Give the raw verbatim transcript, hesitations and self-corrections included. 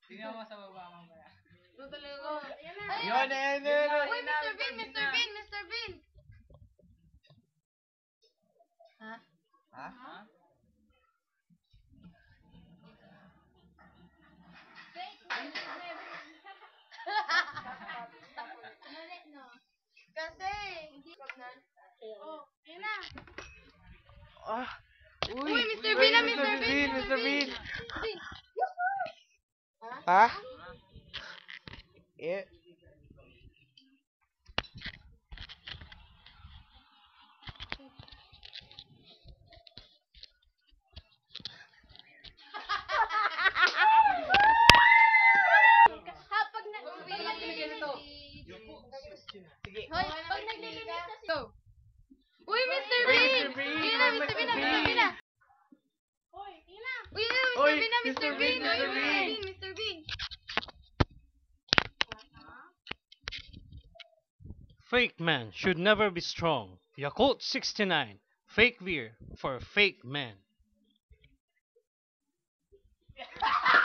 Tingnan mo sa baba mamaya. Tutuloy ko. Yun, ayun, ayun. Uy, mister Bean, mister Bean, mister Bean. Ha? Ha? Ha? Kasi, hindi pa na. Oh, ayun na. Ah. Uy, mister Bean na, mister Bean, mister Bean. Bean. Ha? Eh. Kapag naglilinis Sige. Hoy, pag naglilinis na si... Go. Uy, mister Uy, Bean! mister Bean! Ayun na, mister Bean na, mister Bean na. Uy, ayun na. Uy, ayun na, Uy, mister Bean na, mister mister Bean. Bean, Uy, mister mister Bean. Bean, mister Bean. Fake man should never be strong. Yakult sixty-nine. Fake beer for fake men.